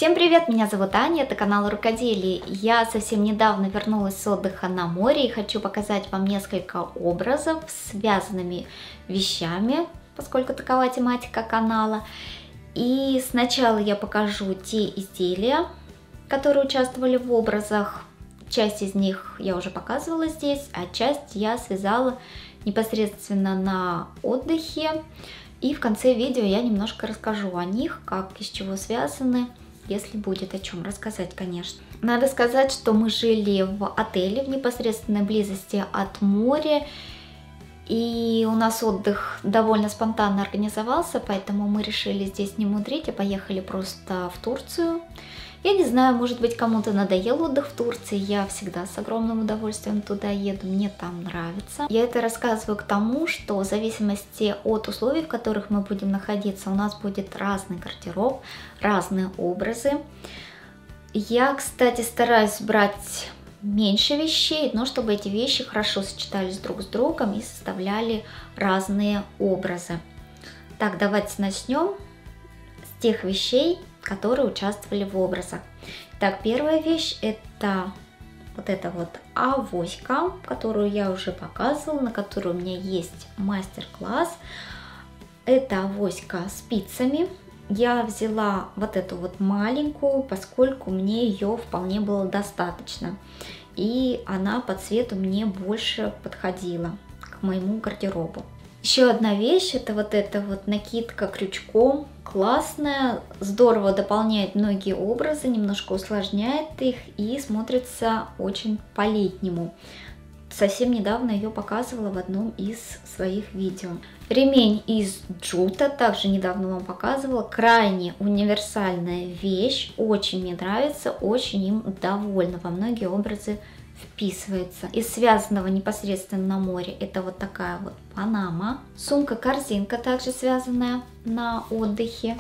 Всем привет, меня зовут Аня, это канал Рукоделие. Я совсем недавно вернулась с отдыха на море и хочу показать вам несколько образов с связанными вещами, поскольку такова тематика канала. И сначала я покажу те изделия, которые участвовали в образах. Часть из них я уже показывала здесь, а часть я связала непосредственно на отдыхе. И в конце видео я немножко расскажу о них, как, из чего связаны, если будет о чем рассказать, конечно. Надо сказать, что мы жили в отеле в непосредственной близости от моря, и у нас отдых довольно спонтанно организовался, поэтому мы решили здесь не мудрить, а поехали просто в Турцию. Я не знаю, может быть, кому-то надоел отдых в Турции, я всегда с огромным удовольствием туда еду, мне там нравится. Я это рассказываю к тому, что в зависимости от условий, в которых мы будем находиться, у нас будет разный гардероб, разные образы. Я, кстати, стараюсь брать меньше вещей, но чтобы эти вещи хорошо сочетались друг с другом и составляли разные образы. Так, давайте начнем с тех вещей, которые участвовали в образах. Так, первая вещь это вот эта вот авоська, которую я уже показывала, на которой у меня есть мастер-класс. Это авоська спицами. Я взяла вот эту вот маленькую, поскольку мне ее вполне было достаточно. И она по цвету мне больше подходила к моему гардеробу. Еще одна вещь, это вот эта вот накидка крючком, классная, здорово дополняет многие образы, немножко усложняет их и смотрится очень по-летнему. Совсем недавно ее показывала в одном из своих видео. Ремень из джута, также недавно вам показывала, крайне универсальная вещь, очень мне нравится, очень им довольна, во многие образы вписывается. Из связанного непосредственно на море это вот такая вот панама, сумка-корзинка, также связанная на отдыхе,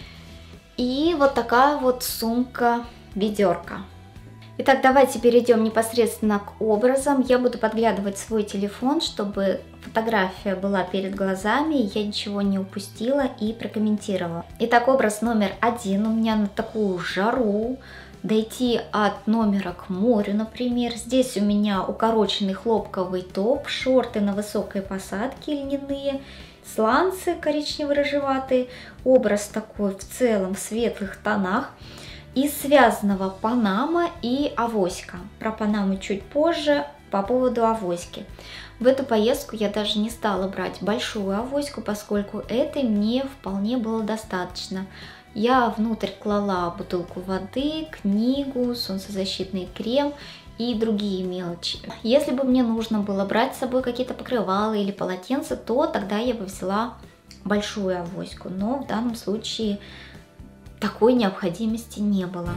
и вот такая вот сумка-ведерко. Итак, давайте перейдем непосредственно к образам. Я буду подглядывать свой телефон, чтобы фотография была перед глазами, и я ничего не упустила и прокомментировала. Итак, образ номер 1 у меня на такую жару. Дойти от номера к морю, например. Здесь у меня укороченный хлопковый топ, шорты на высокой посадке льняные, сланцы коричнево-рыжеватые. Образ такой в целом в светлых тонах. Из связанного панама и авоська. Про панаму чуть позже, по поводу авоськи. В эту поездку я даже не стала брать большую авоську, поскольку этой мне вполне было достаточно. Я внутрь клала бутылку воды, книгу, солнцезащитный крем и другие мелочи. Если бы мне нужно было брать с собой какие-то покрывала или полотенца, то тогда я бы взяла большую авоську. Но в данном случае такой необходимости не было.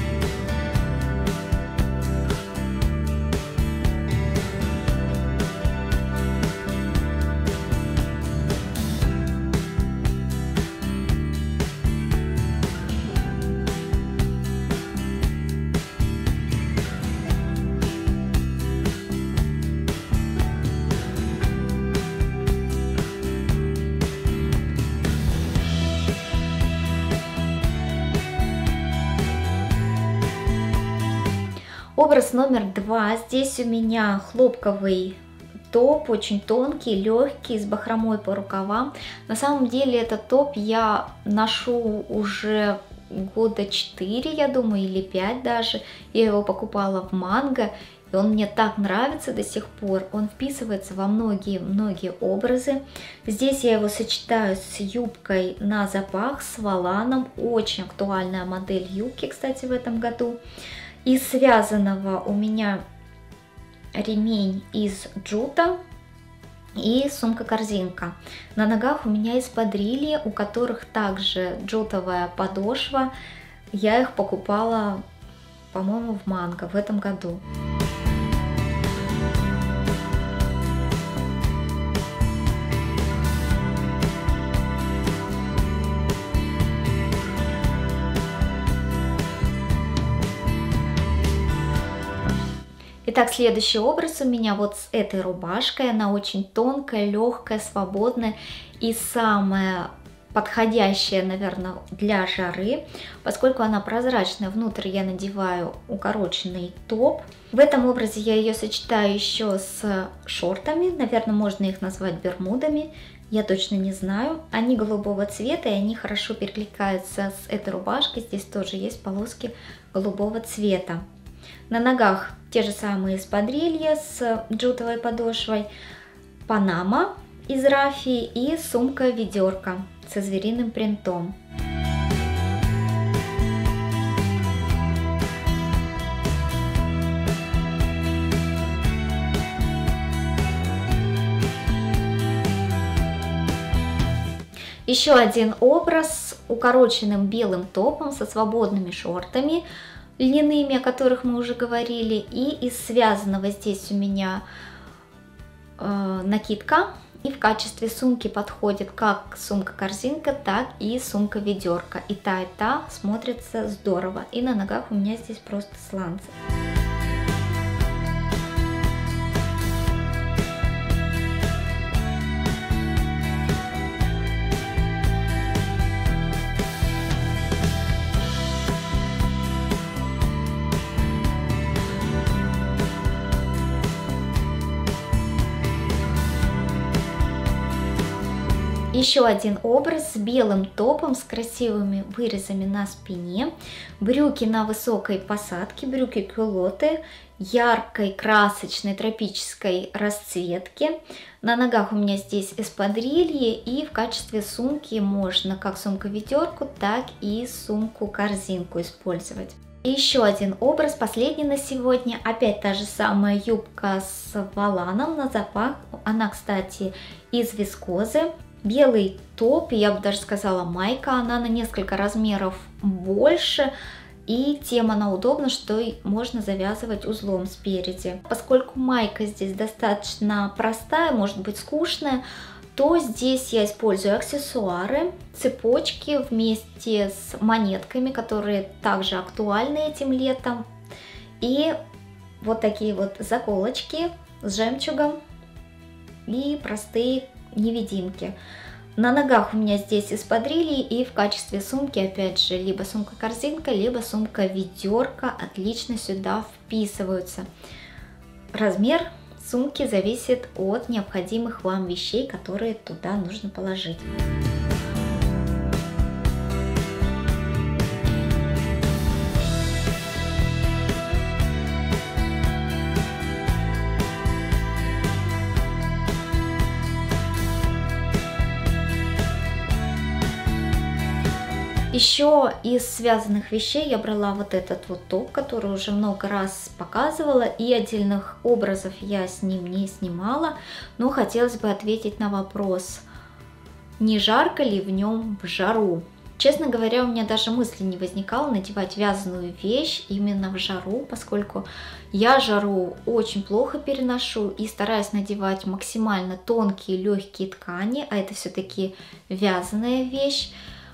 Образ номер 2. Здесь у меня хлопковый топ, очень тонкий, легкий, с бахромой по рукавам. На самом деле этот топ я ношу уже года 4, я думаю, или 5 даже. Я его покупала в Манго, и он мне так нравится до сих пор. Он вписывается во многие образы. Здесь я его сочетаю с юбкой на запах, с воланом. Очень актуальная модель юбки, кстати, в этом году. Из связанного у меня ремень из джута и сумка-корзинка. На ногах у меня эспадрильи, у которых также джутовая подошва. Я их покупала, по-моему, в Манго в этом году. Итак, следующий образ у меня вот с этой рубашкой. Она очень тонкая, легкая, свободная. И самое подходящая, наверное, для жары, поскольку она прозрачная. Внутрь я надеваю укороченный топ. В этом образе я ее сочетаю еще с шортами, наверное, можно их назвать бермудами. Я точно не знаю. Они голубого цвета, и они хорошо перекликаются с этой рубашкой. Здесь тоже есть полоски голубого цвета. На ногах те же самые эспадрилья с джутовой подошвой, панама из рафии и сумка-ведерко со звериным принтом. Еще один образ с укороченным белым топом, со свободными шортами льняными, о которых мы уже говорили. И из связанного здесь у меня накидка. И в качестве сумки подходит как сумка-корзинка, так и сумка-ведерко. И та смотрится здорово. И на ногах у меня здесь просто сланцы. Еще один образ с белым топом, с красивыми вырезами на спине, брюки на высокой посадке, брюки-кюлоты яркой, красочной, тропической расцветки. На ногах у меня здесь эспадрильи, и в качестве сумки можно как сумку-ведерку, так и сумку-корзинку использовать. И еще один образ, последний на сегодня, опять та же самая юбка с воланом на запах, она, кстати, из вискозы. Белый топ, я бы даже сказала майка, она на несколько размеров больше, и тем она удобна, что можно завязывать узлом спереди. Поскольку майка здесь достаточно простая, может быть скучная, то здесь я использую аксессуары, цепочки вместе с монетками, которые также актуальны этим летом, и вот такие вот заколочки с жемчугом и простые невидимки. На ногах у меня здесь эспадрильи, и в качестве сумки, опять же, либо сумка-корзинка, либо сумка-ведерко отлично сюда вписываются. Размер сумки зависит от необходимых вам вещей, которые туда нужно положить. Еще из связанных вещей я брала вот этот вот топ, который уже много раз показывала, и отдельных образов я с ним не снимала, но хотелось бы ответить на вопрос, не жарко ли в нем в жару. Честно говоря, у меня даже мысли не возникало надевать вязаную вещь именно в жару, поскольку я жару очень плохо переношу и стараюсь надевать максимально тонкие легкие ткани, а это все-таки вязаная вещь.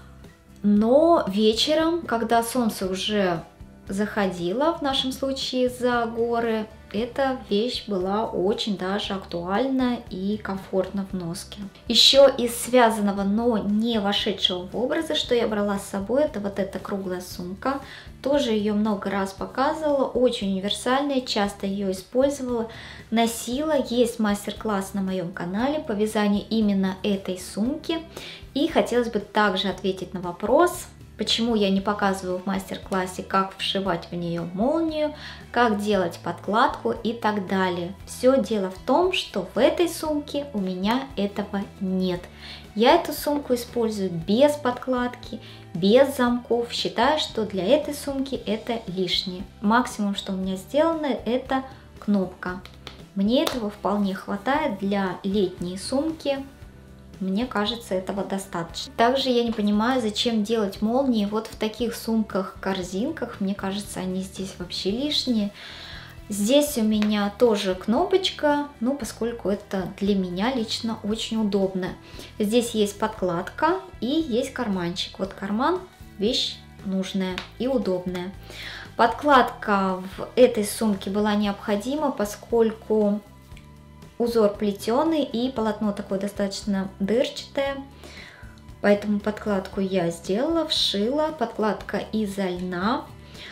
Но вечером, когда солнце уже заходило, в нашем случае за горы, эта вещь была очень даже актуальна и комфортна в носке. Еще из связанного, но не вошедшего в образы, что я брала с собой, это вот эта круглая сумка. Тоже ее много раз показывала, очень универсальная, часто ее использовала, носила. Есть мастер-класс на моем канале по вязанию именно этой сумки. И хотелось бы также ответить на вопрос, почему я не показываю в мастер-классе, как вшивать в нее молнию, как делать подкладку и так далее. Все дело в том, что в этой сумке у меня этого нет. Я эту сумку использую без подкладки, без замков. Считаю, что для этой сумки это лишнее. Максимум, что у меня сделано, это кнопка. Мне этого вполне хватает для летней сумки. Мне кажется, этого достаточно. Также я не понимаю, зачем делать молнии вот в таких сумках-корзинках. Мне кажется, они здесь вообще лишние. Здесь у меня тоже кнопочка, ну, поскольку это для меня лично очень удобно. Здесь есть подкладка и есть карманчик. Вот карман – вещь нужная и удобная. Подкладка в этой сумке была необходима, поскольку узор плетеный и полотно такое достаточно дырчатое, Поэтому подкладку я сделала, вшила, подкладка изо льна.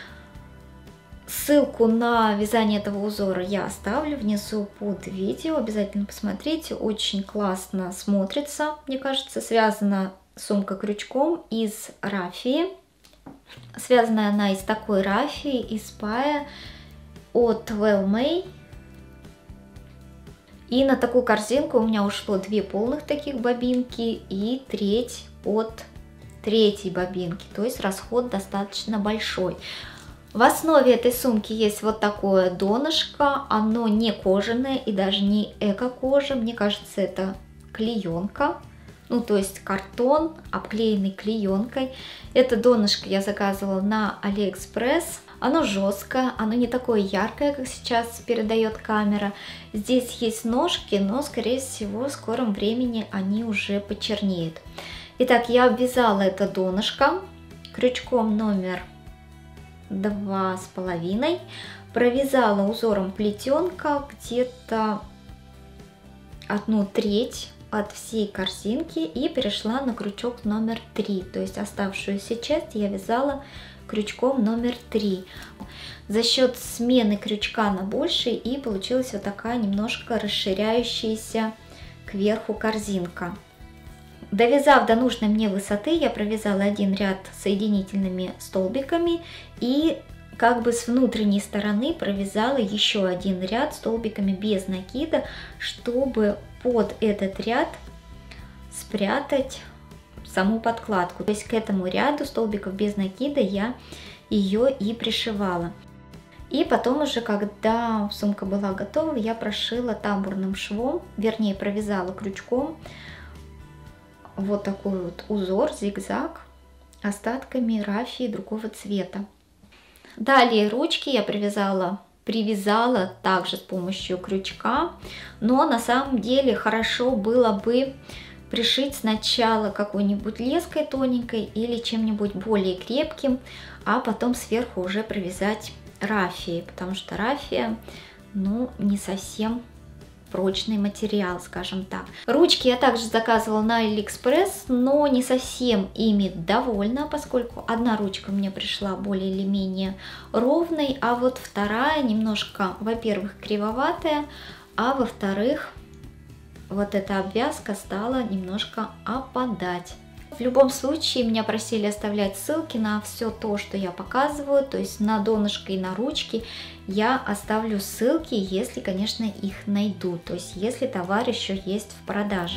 Ссылку на вязание этого узора я оставлю внизу под видео, обязательно посмотрите, очень классно смотрится, мне кажется. Связана сумка крючком из рафии, связана она из такой рафии, из пая от Well May. И на такую корзинку у меня ушло 2 полных таких бобинки и треть от 3-й бобинки, то есть расход достаточно большой. В основе этой сумки есть вот такое донышко, оно не кожаное и даже не эко-кожа, мне кажется, это клеенка, ну то есть картон, обклеенный клеенкой. Это донышко я заказывала на AliExpress. Оно жесткое, оно не такое яркое, как сейчас передает камера. Здесь есть ножки, но скорее всего в скором времени они уже почернеют. Итак, я обвязала это донышко крючком номер 2,5, провязала узором плетенка где-то 1/3 от всей корзинки и перешла на крючок номер 3, то есть оставшуюся часть я вязала крючком номер 3. За счет смены крючка на больший и получилась вот такая немножко расширяющаяся кверху корзинка. Довязав до нужной мне высоты, я провязала один ряд соединительными столбиками и как бы с внутренней стороны провязала еще один ряд столбиками без накида, чтобы под этот ряд спрятать саму подкладку. То есть к этому ряду столбиков без накида я ее и пришивала. И потом уже, когда сумка была готова, я прошила тамбурным швом, вернее провязала крючком вот такой вот узор, зигзаг, остатками рафии другого цвета. Далее ручки я привязала также с помощью крючка, но на самом деле хорошо было бы пришить сначала какой-нибудь леской тоненькой или чем-нибудь более крепким, а потом сверху уже провязать рафией, потому что рафия, ну, не совсем прочный материал, скажем так. Ручки я также заказывала на AliExpress, но не совсем ими довольна, поскольку одна ручка мне пришла более или менее ровной, а вот вторая немножко, во-первых, кривоватая, а во-вторых, вот эта обвязка стала немножко опадать. В любом случае меня просили оставлять ссылки на все то, что я показываю, то есть на донышко и на ручки. Я оставлю ссылки, если, конечно, их найду, то есть если товар еще есть в продаже.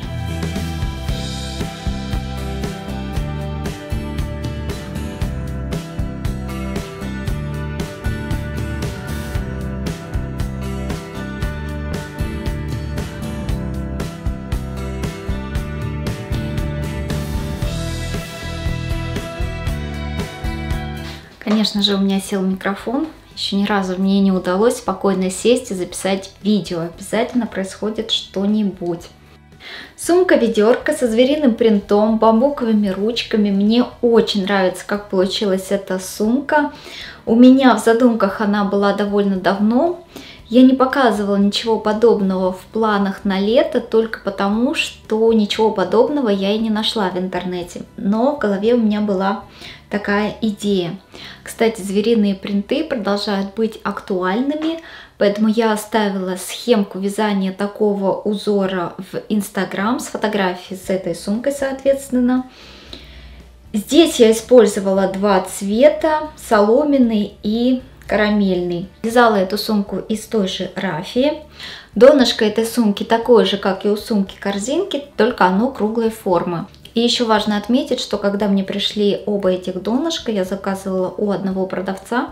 Конечно же, у меня сел микрофон. Еще ни разу мне не удалось спокойно сесть и записать видео. Обязательно происходит что-нибудь. Сумка-ведерко со звериным принтом, бамбуковыми ручками. Мне очень нравится, как получилась эта сумка. У меня в задумках она была довольно давно. Я не показывала ничего подобного в планах на лето, только потому, что ничего подобного я и не нашла в интернете. Но в голове у меня была такая идея. Кстати, звериные принты продолжают быть актуальными, поэтому я оставила схемку вязания такого узора в Instagram с фотографией с этой сумкой, соответственно. Здесь я использовала 2 цвета, соломенный и карамельный. Вязала эту сумку из той же рафии. Донышко этой сумки такое же, как и у сумки-корзинки, только оно круглой формы. И еще важно отметить, что когда мне пришли оба этих донышка, я заказывала у одного продавца,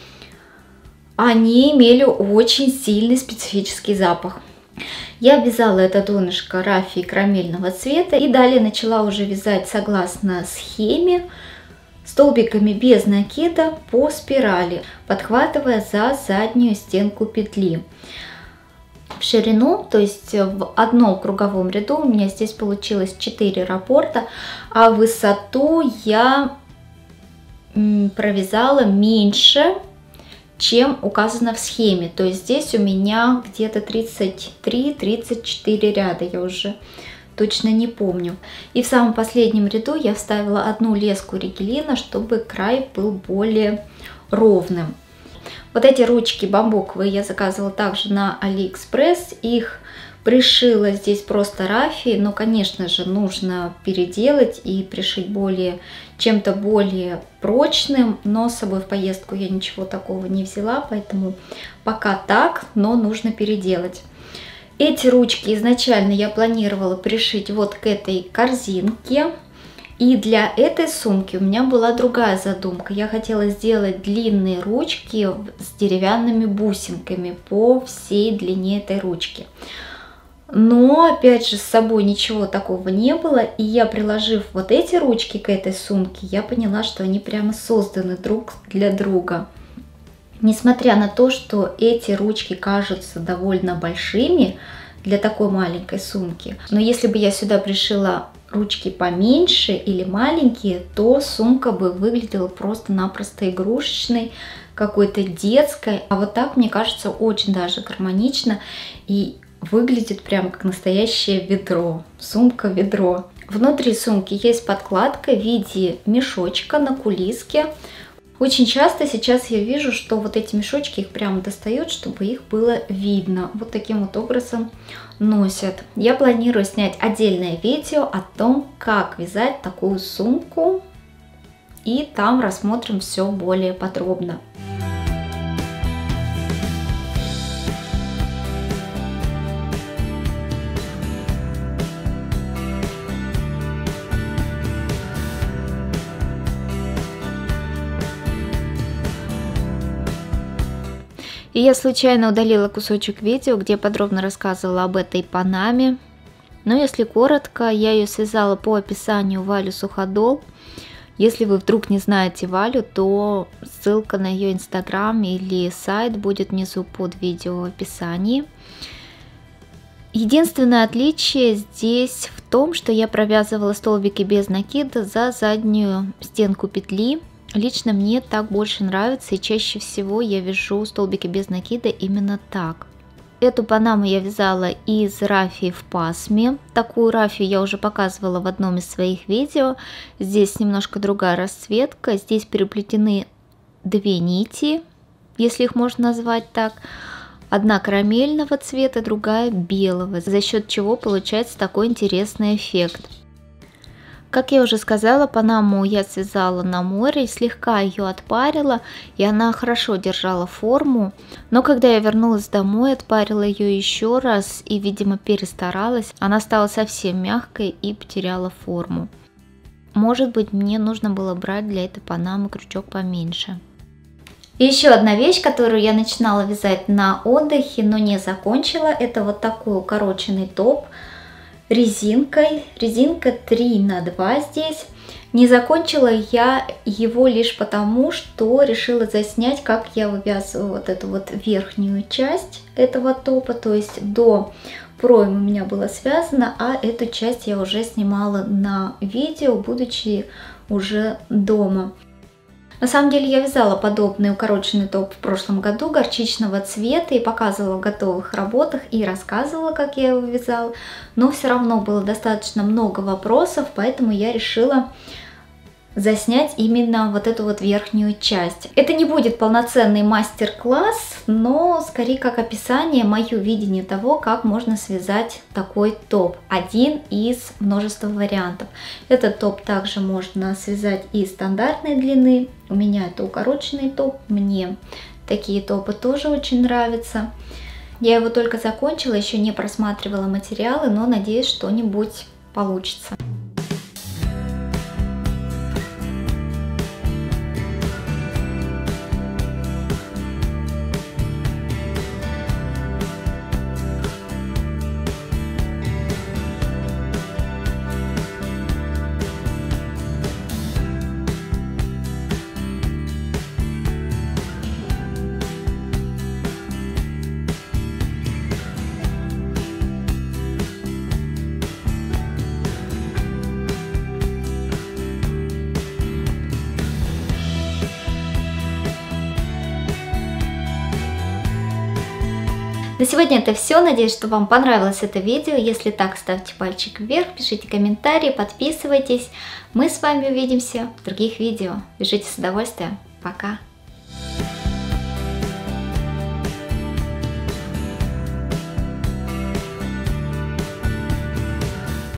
они имели очень сильный специфический запах. Я вязала это донышко рафии карамельного цвета и далее начала уже вязать согласно схеме столбиками без накида по спирали, подхватывая за заднюю стенку петли. В ширину, то есть в одном круговом ряду у меня здесь получилось 4 раппорта, а высоту я провязала меньше, чем указано в схеме. То есть здесь у меня где-то 33-34 ряда, я уже точно не помню. И в самом последнем ряду я вставила одну леску ригелина, чтобы край был более ровным. Вот эти ручки бамбуковые я заказывала также на AliExpress. Их пришила здесь просто рафией, но, конечно же, нужно переделать и пришить чем-то более прочным. Но с собой в поездку я ничего такого не взяла, поэтому пока так, но нужно переделать. Эти ручки изначально я планировала пришить вот к этой корзинке. И для этой сумки у меня была другая задумка. Я хотела сделать длинные ручки с деревянными бусинками по всей длине этой ручки. Но, опять же, с собой ничего такого не было. И я, приложив вот эти ручки к этой сумке, я поняла, что они прямо созданы друг для друга. Несмотря на то, что эти ручки кажутся довольно большими для такой маленькой сумки, но если бы я сюда пришила ручки поменьше или маленькие, то сумка бы выглядела просто-напросто игрушечной, какой-то детской. А вот так, мне кажется, очень даже гармонично и выглядит прям как настоящее ведро, сумка-ведро. Внутри сумки есть подкладка в виде мешочка на кулиске. Очень часто сейчас я вижу, что вот эти мешочки их прямо достают, чтобы их было видно. Вот таким вот образом носят. Я планирую снять отдельное видео о том, как вязать такую сумку. И там рассмотрим все более подробно. И я случайно удалила кусочек видео, где подробно рассказывала об этой панаме. Но если коротко, я ее связала по описанию Валю Суходол. Если вы вдруг не знаете Валю, то ссылка на ее инстаграм или сайт будет внизу под видео в описании. Единственное отличие здесь в том, что я провязывала столбики без накида за заднюю стенку петли. Лично мне так больше нравится, и чаще всего я вяжу столбики без накида именно так. Эту панаму я вязала из рафии в пасме. Такую рафию я уже показывала в одном из своих видео. Здесь немножко другая расцветка. Здесь переплетены две нити, если их можно назвать так. Одна карамельного цвета, другая белого, за счет чего получается такой интересный эффект. Как я уже сказала, панаму я связала на море, слегка ее отпарила, и она хорошо держала форму. Но когда я вернулась домой, отпарила ее еще раз и, видимо, перестаралась. Она стала совсем мягкой и потеряла форму. Может быть, мне нужно было брать для этой панамы крючок поменьше. И еще одна вещь, которую я начинала вязать на отдыхе, но не закончила, это вот такой укороченный топ резинкой. Резинка 3 на 2 здесь. Не закончила я его лишь потому, что решила заснять, как я вывязываю вот эту вот верхнюю часть этого топа. То есть до проймы у меня было связано, а эту часть я уже снимала на видео, будучи уже дома. На самом деле я вязала подобный укороченный топ в прошлом году горчичного цвета и показывала в готовых работах и рассказывала, как я его вязала, но все равно было достаточно много вопросов, поэтому я решила заснять именно вот эту вот верхнюю часть. Это не будет полноценный мастер-класс, но скорее как описание, мое видение того, как можно связать такой топ. Один из множества вариантов. Этот топ также можно связать и стандартной длины. У меня это укороченный топ, мне такие топы тоже очень нравятся. Я его только закончила, еще не просматривала материалы, но надеюсь, что-нибудь получится. На сегодня это все. Надеюсь, что вам понравилось это видео. Если так, ставьте пальчик вверх, пишите комментарии, подписывайтесь. Мы с вами увидимся в других видео. Вяжите с удовольствием. Пока!